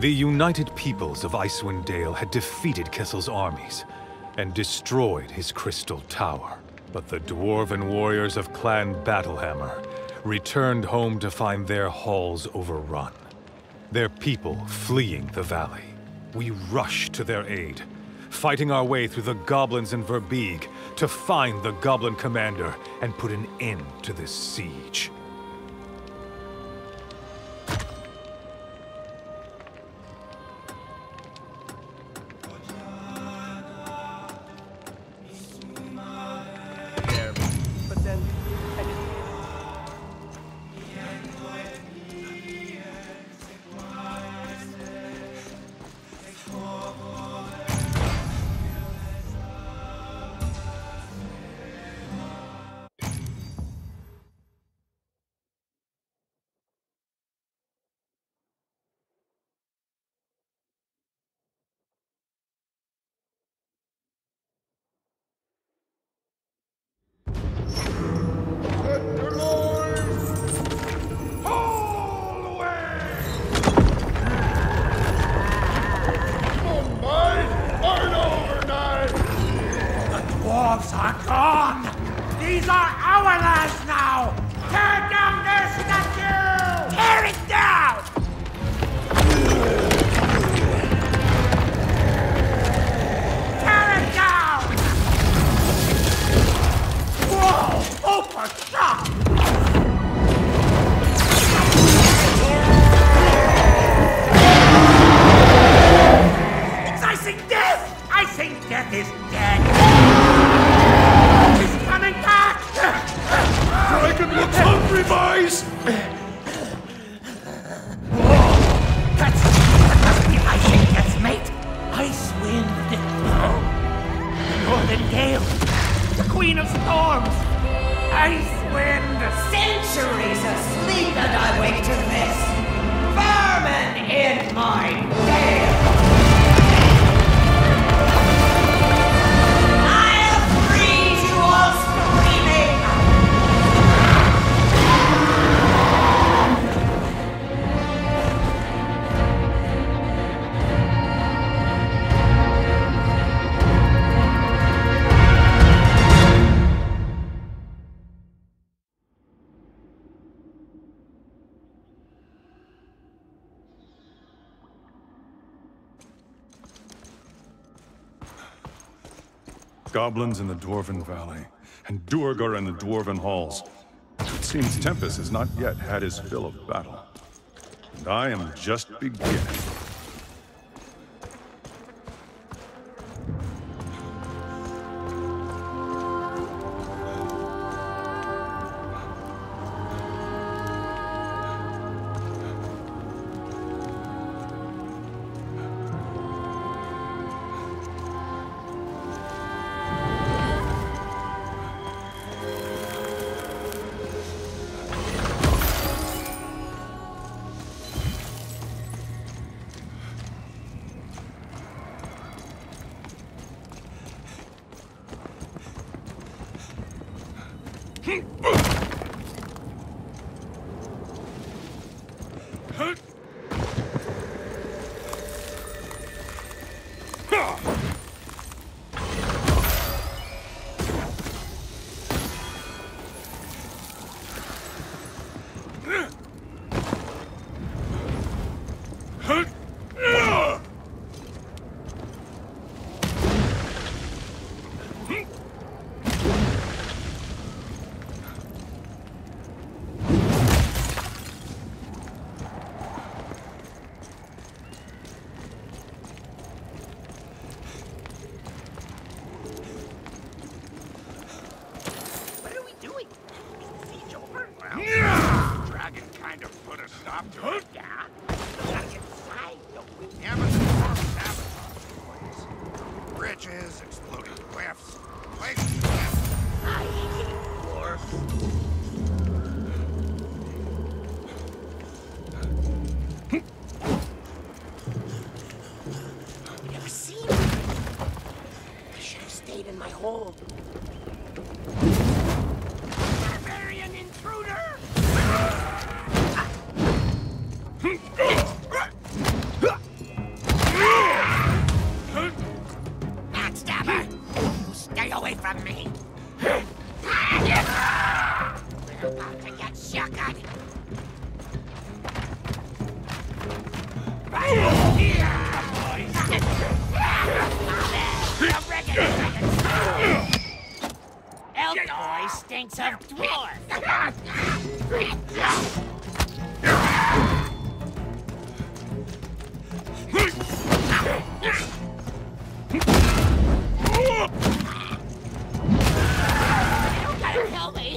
The united peoples of Icewind Dale had defeated Kessel's armies and destroyed his crystal tower. But the dwarven warriors of Clan Battlehammer returned home to find their halls overrun, their people fleeing the valley. We rushed to their aid, fighting our way through the goblins in Verbeeg to find the goblin commander and put an end to this siege. Dwarves are gone! These are our lands now! Tear down their statue! Tear it down! Tear it down! Whoa! Open shop! It's icing death! Icing death is dead! Dragon looks hungry, boys! That's the icing death's mate! Icewind! Northern Gale! The Queen of Storms! Icewind! Centuries asleep and I wake to this! Vermin in my gale! I'll freeze you all screaming! Goblins in the Dwarven Valley, and Duergar in the Dwarven Halls. It seems Tempest has not yet had his fill of battle. And I am just beginning. What are we doing? Is the siege over? Well, dragon About to get shotgun. Elk boy stinks of dwarf. You gotta kill me.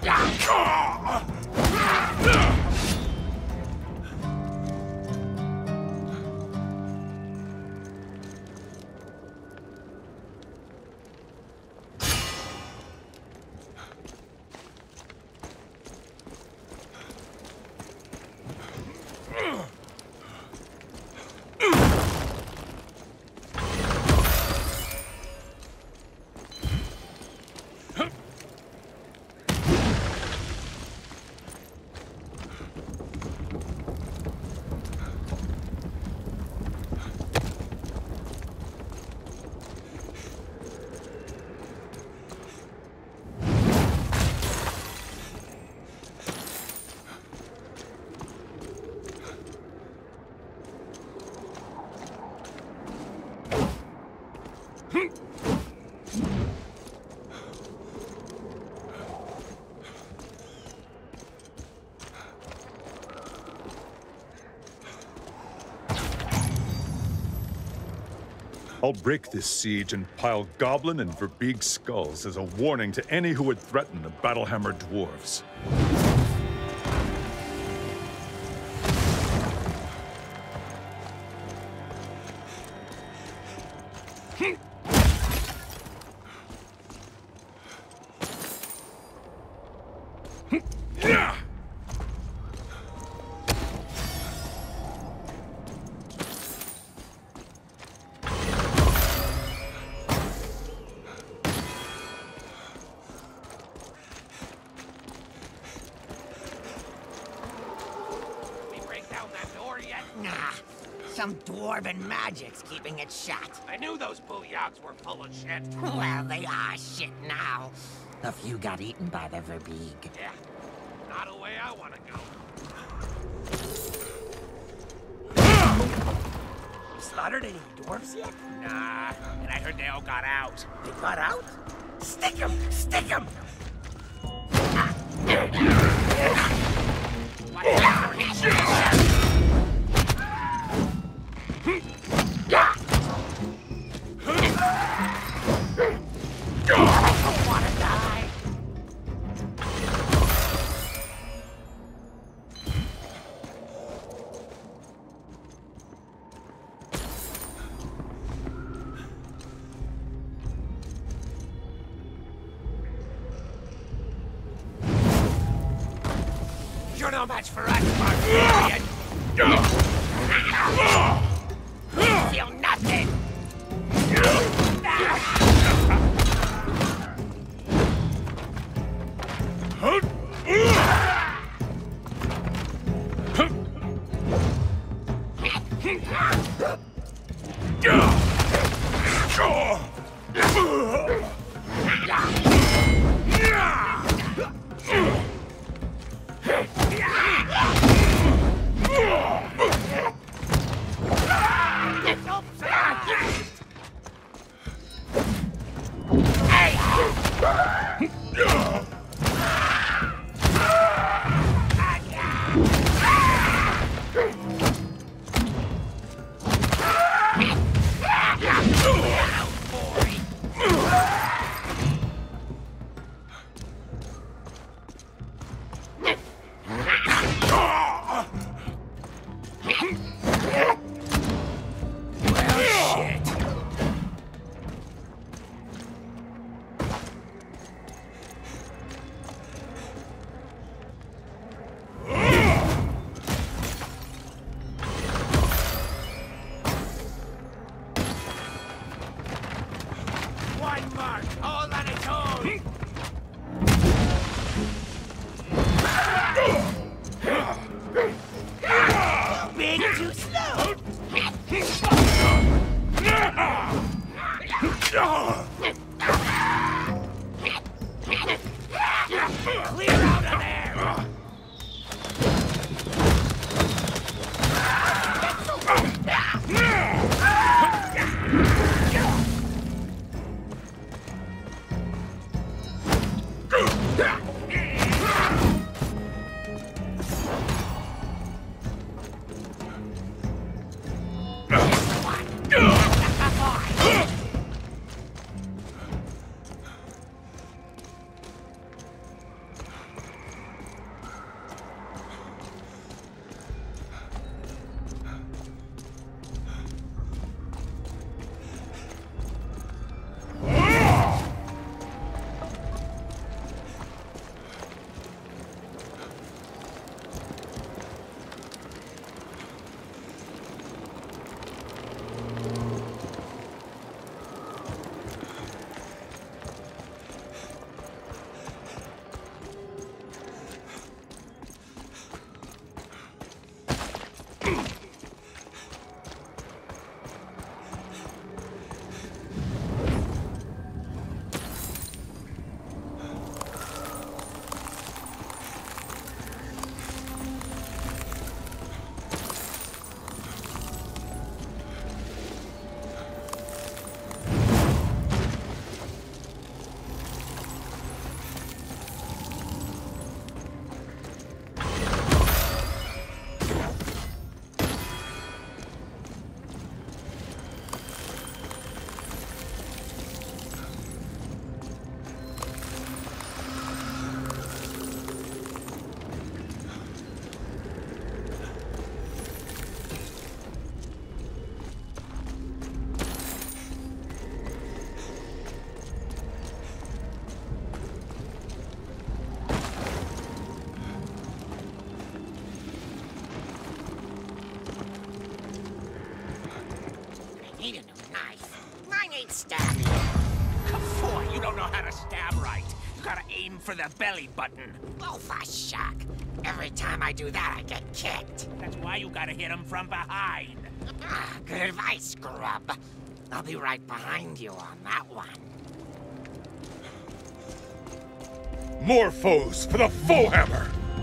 I'll break this siege and pile Goblin and Verbeeg skulls as a warning to any who would threaten the Battlehammer dwarves. Nah, some dwarven magic's keeping it shut. I knew those booyahs were full of shit. Well, they are shit now. A few got eaten by the Verbeeg. Yeah, not a way I want to go. You slaughtered any dwarves yet? Nah, and I heard they all got out. They got out? Stick 'em! Stick 'em! You're no match for us, barbarian! Feel nothing! Need a new knife. Mine ain't stabbing. Before, you don't know how to stab right. You gotta aim for the belly button. Oh, for shock. Every time I do that, I get kicked. That's why you gotta hit him from behind. Ah, good advice, scrub. I'll be right behind you on that one. More foes for the full hammer!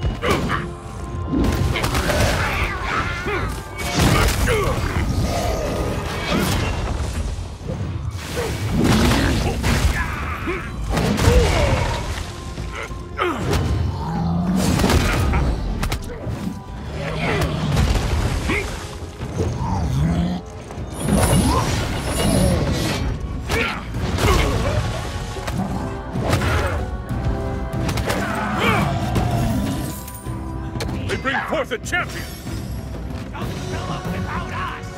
They bring forth a champion! Don't fill up without us!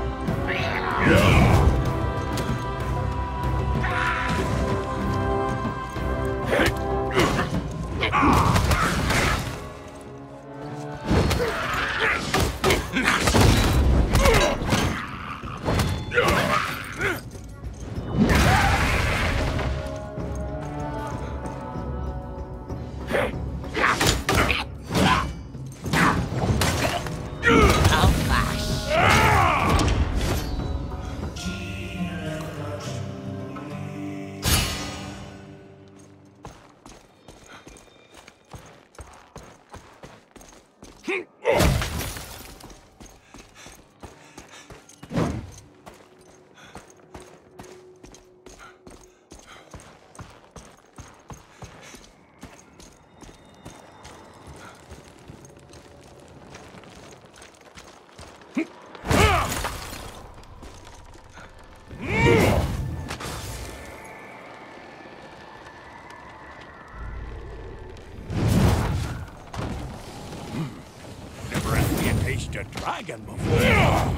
Never had me a taste of dragon before.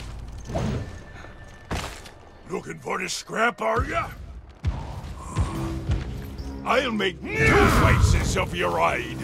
Looking for the scrap, are ya? I'll make 2 slices of your hide.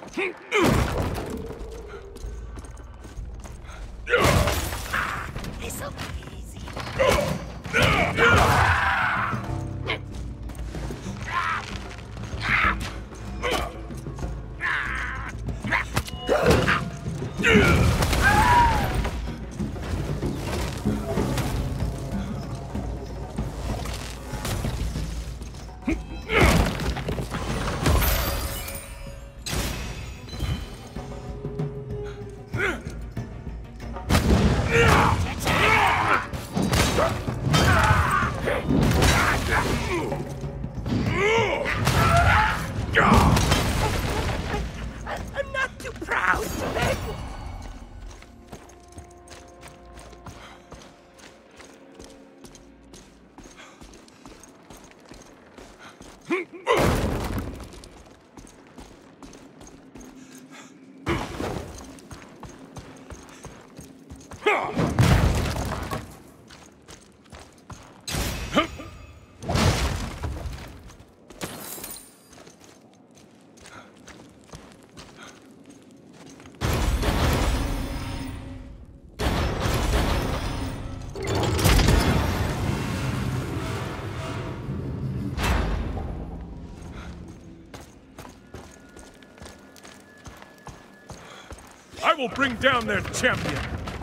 This'll be easy. I'm not too proud to beg. I will bring down their champion!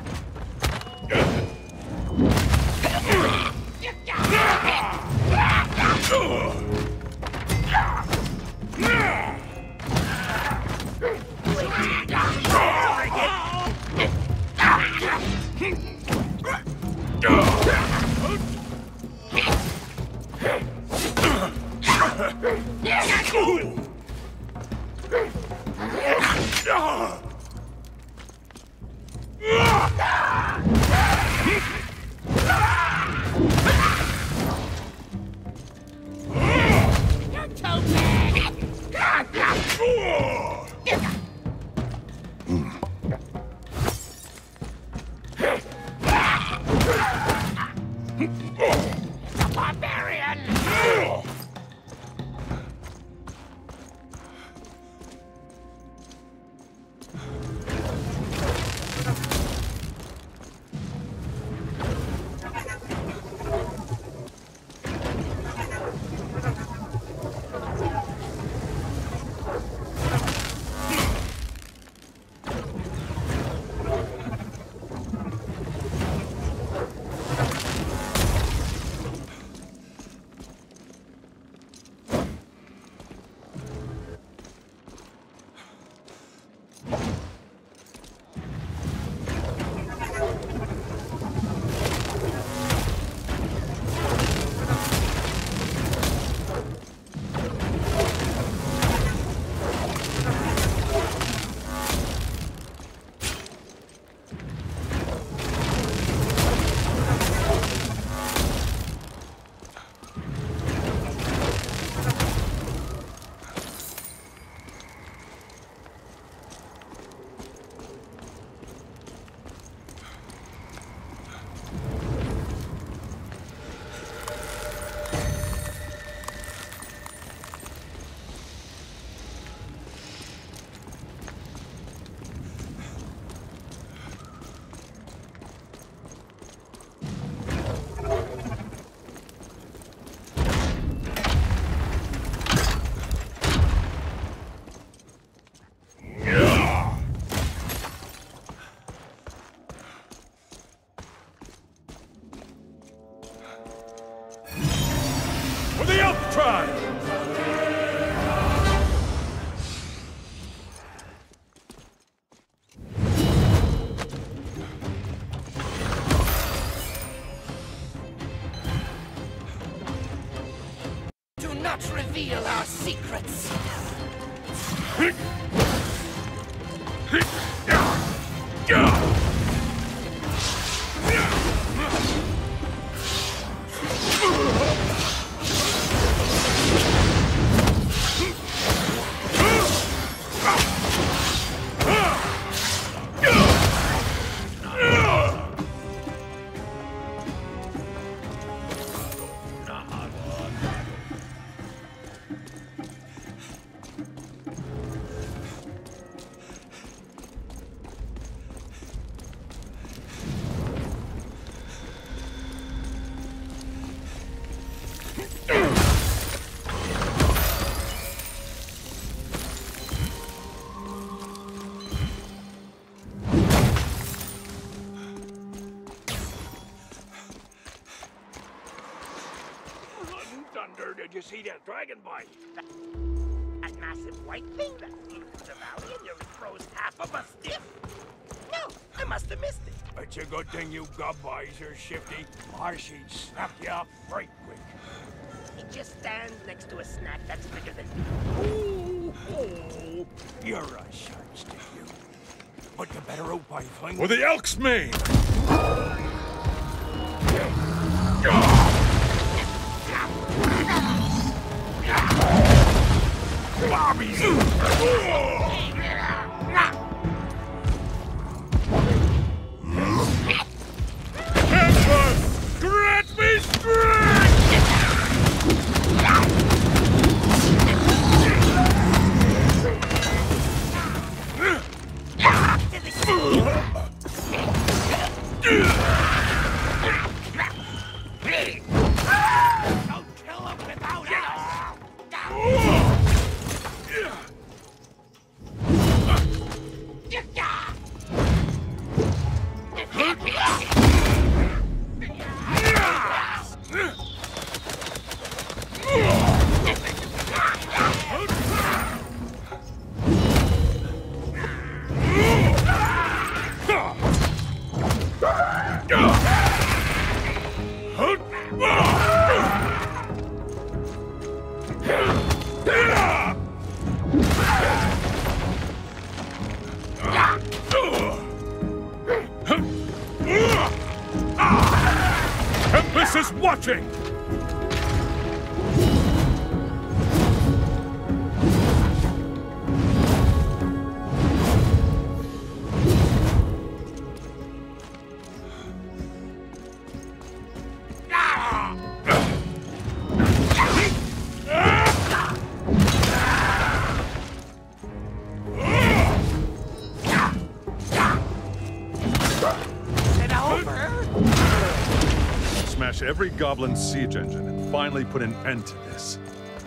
not reveal our secrets. thunder did you see that dragon bite? That massive white thing that flew through the valley and nearly froze half of us stiff? No, I must have missed it. It's a good thing you gob-eyes are shifty, or she'd snap you up right quick. He just stands next to a snack that's bigger than me. Oh, you're a sharp stick, you. But you better hope I find... For the Elk's Mane! Bobbies! Grant me strength! Don't kill him without us! Tempest is watching! Smash every goblin siege engine and finally put an end to this.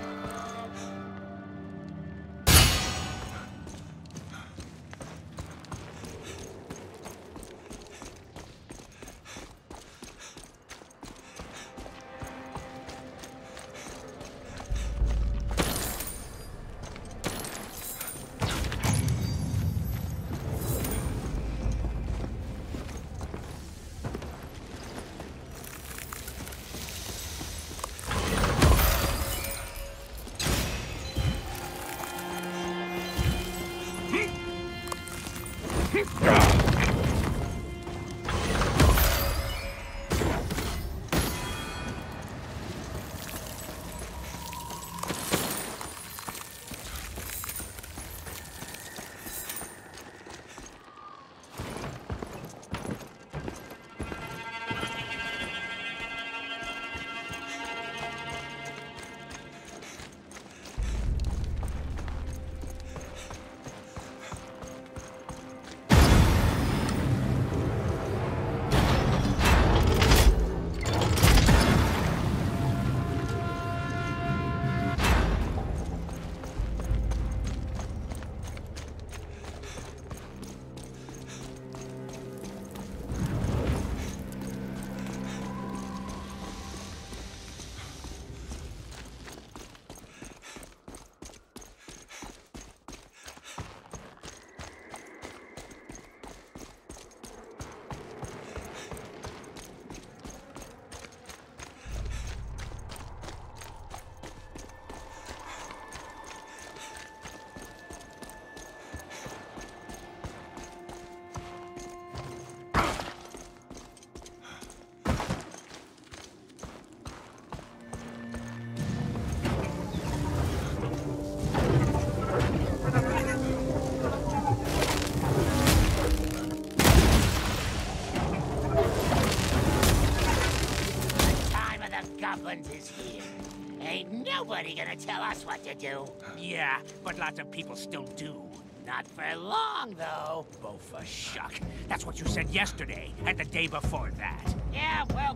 Goblins is here. Ain't nobody gonna tell us what to do. Yeah, but lots of people still do. Not for long, though. Oh, for shuck. That's what you said yesterday, and the day before that. Yeah, well,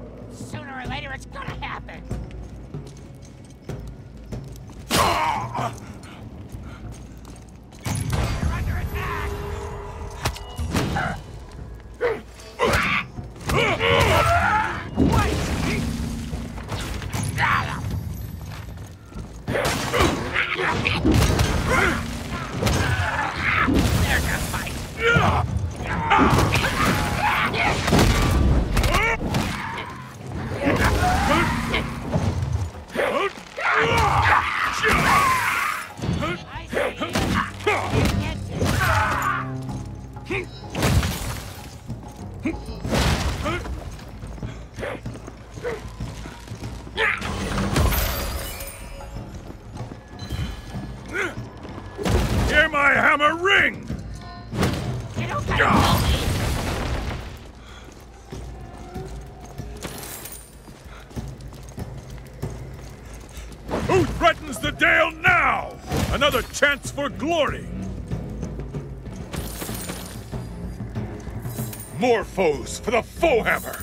sooner or later it's gonna happen. You're under attack! Wait! my hammer ring! You don't gotta call me. Who threatens the Dale now? Another chance for glory! More foes for the foe hammer!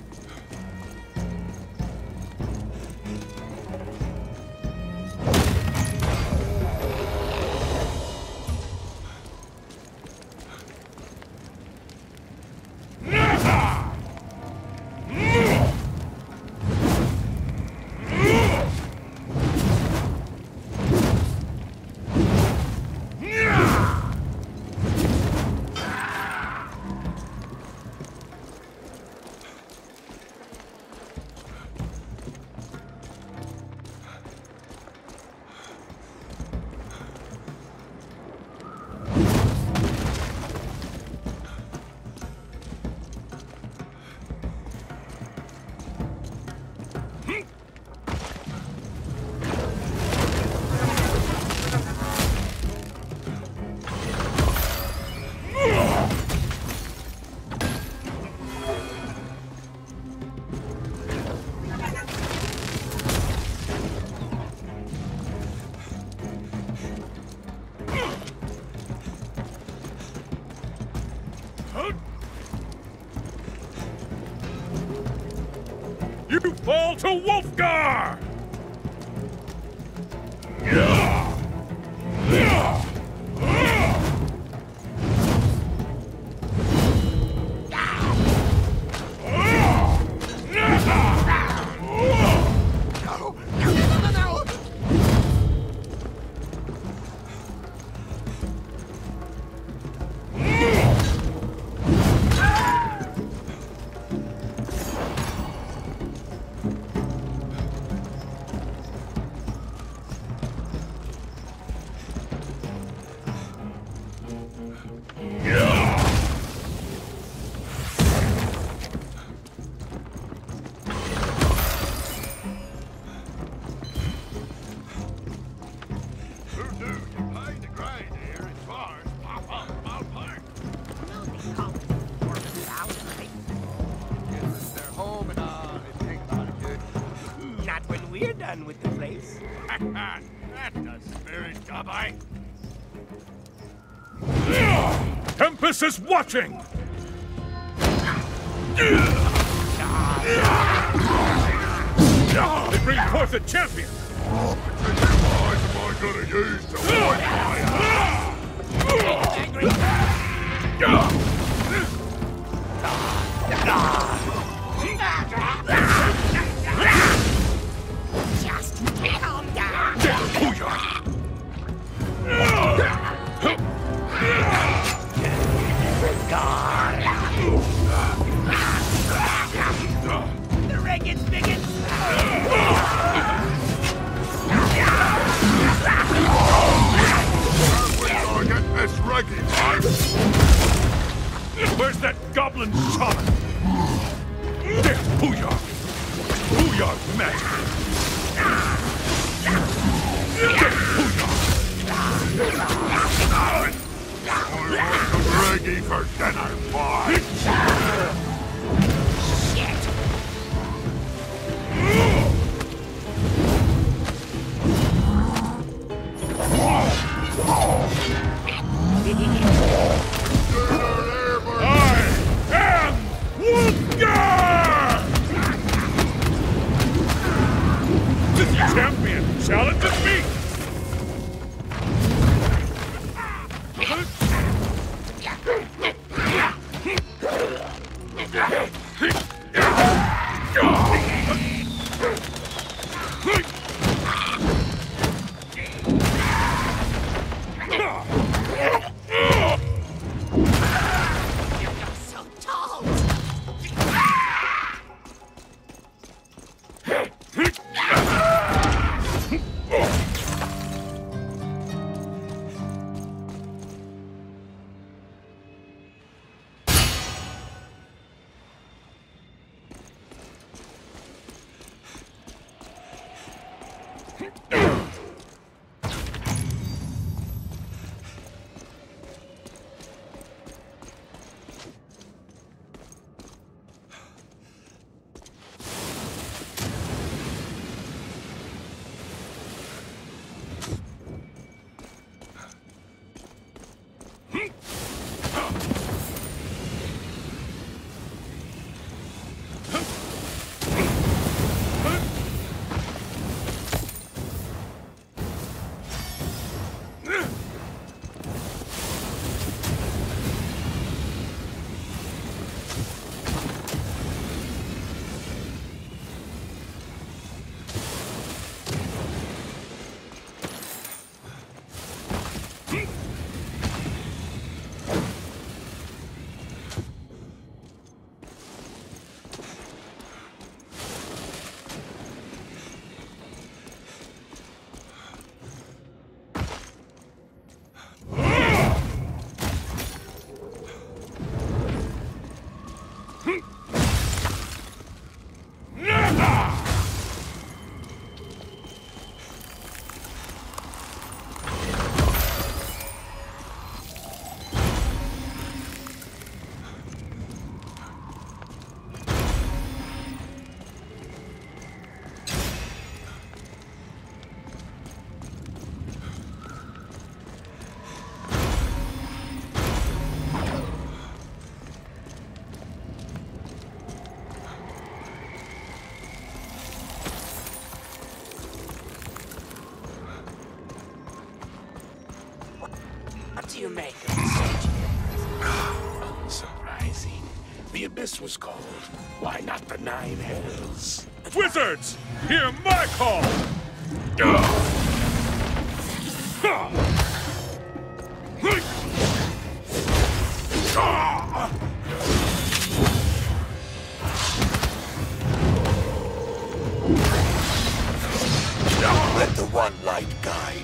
You fall to Wulfgar! We're done with the place. That's the spirit, Gobby. Tempest is watching! They bring forth a champion! What am I gonna use to wipe my Just calm down. The Reagan's biggest. I get this Reggie, Where's that goblin shaman? There's Booyah! Booyah's magic! I want some Reggie for dinner, boy. Shit. I am Wulfgar! This champion challenges me! So tall. do you make of the siege? Surprising. The Abyss was called. Why not the Nine Hells? Wizards! Hear my call! Let the one light guide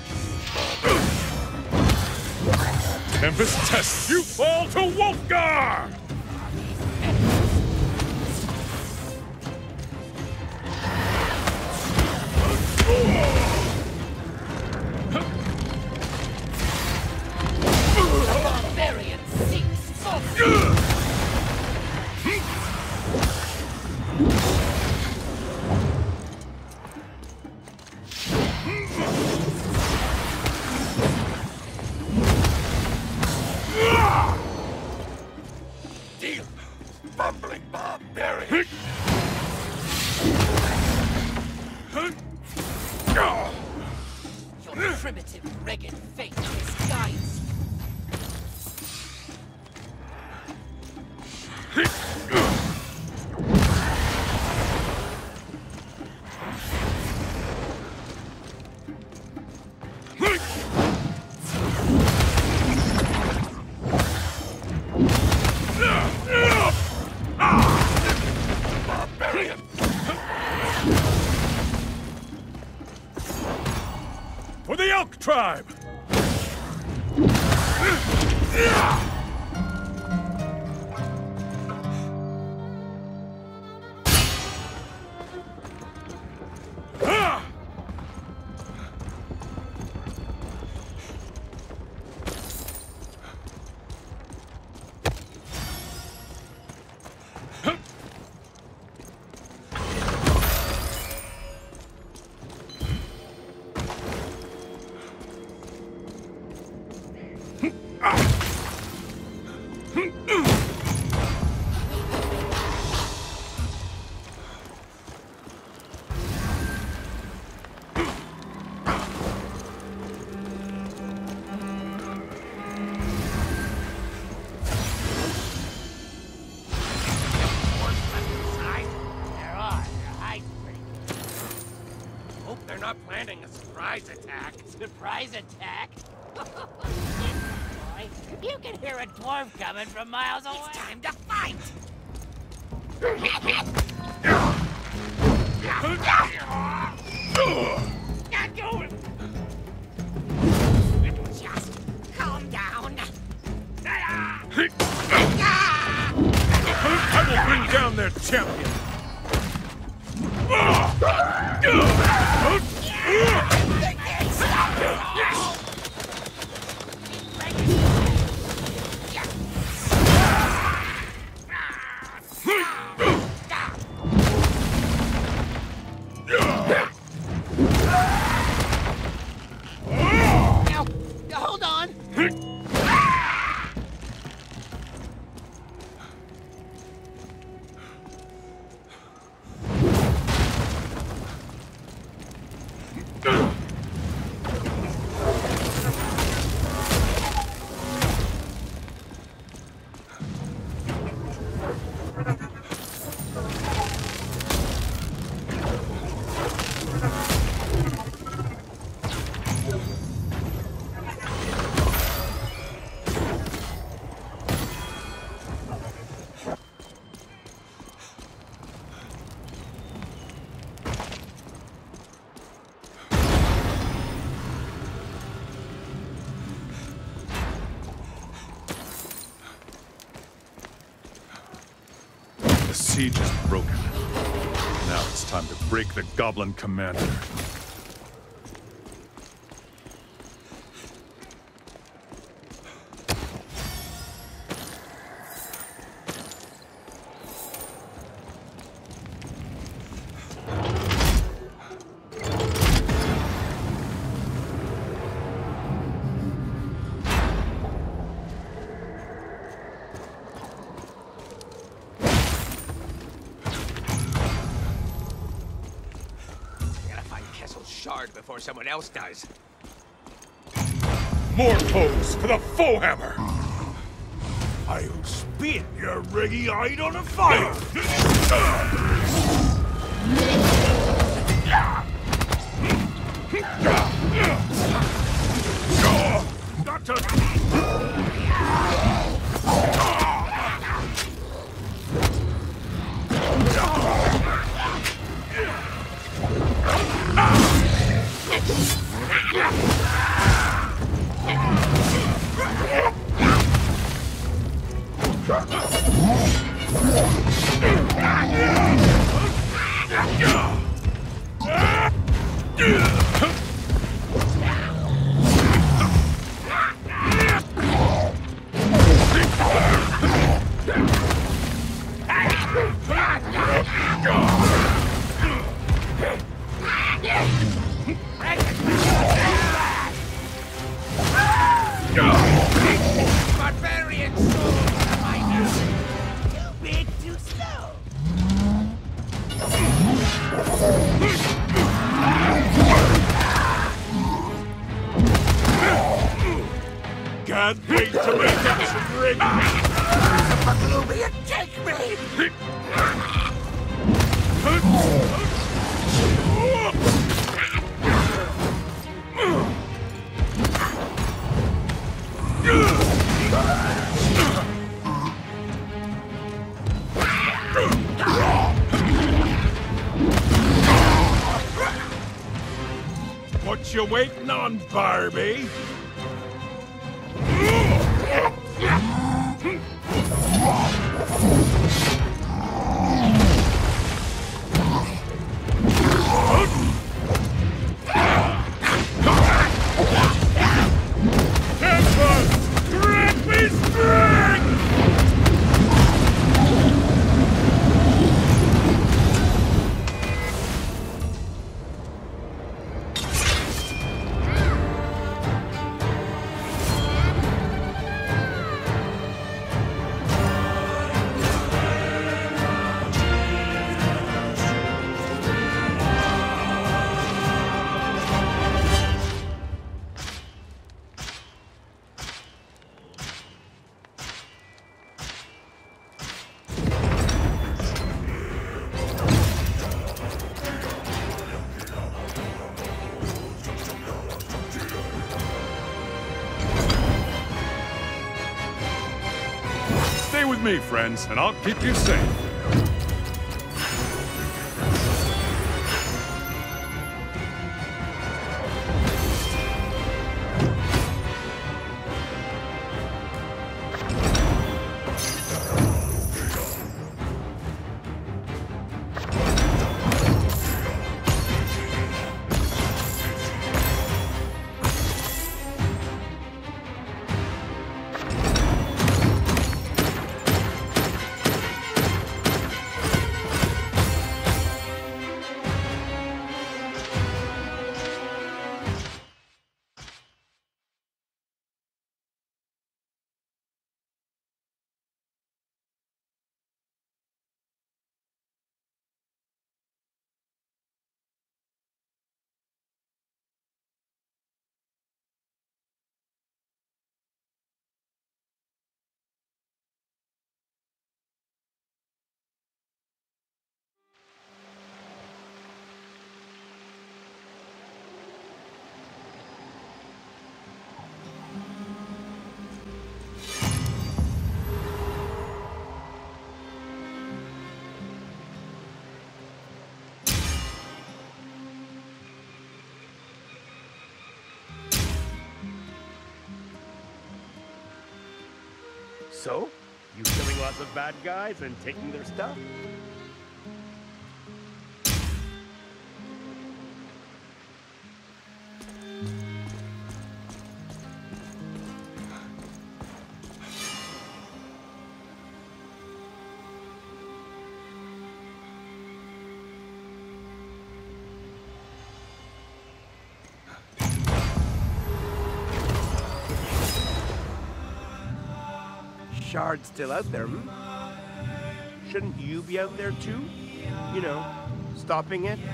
you. Tempest tests you fall to Wulfgar! Barbarian seeks for Deal, bumbling barbarian. your primitive, ragged fate misguides you. Barbarian. For the Elk Tribe! Hope they're not planning a surprise attack. Surprise attack? Boy, you can hear a dwarf coming from miles away. It's time to fight! Just calm down. I will bring down their champion! Now, hold on. The siege is broken. Now it's time to break the Goblin Commander. Shard before someone else does. More foes for the foe hammer! I'll spin your reggy hide on a fire! Got to... Barbarian souls are my new. Too big, too slow. Can't wait to make up some ring! Maglubian, take me! What you waiting on, Barbie? Stay with me, friends, and I'll keep you safe. So, you killing lots of bad guys and taking their stuff? Shard's still out there, hmm? Shouldn't you be out there too? You know, stopping it?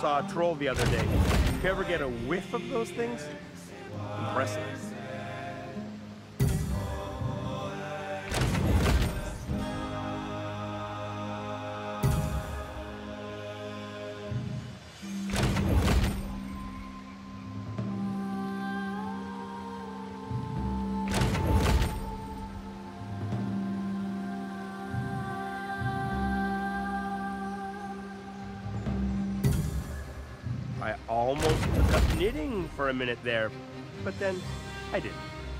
saw a troll the other day. You ever get a whiff of those things? Impressive. I almost took up knitting for a minute there, but then I didn't.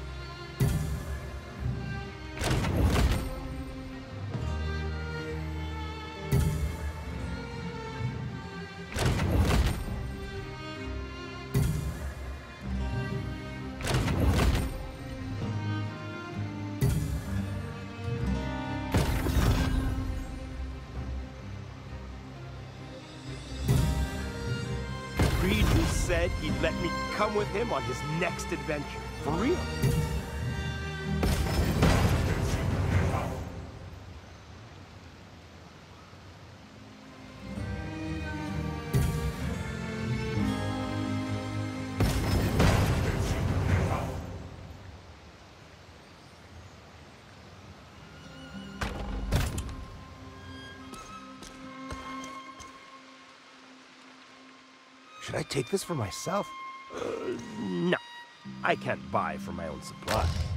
Said he'd let me come with him on his next adventure. For real. Should I take this for myself? No. I can't buy for my own supply.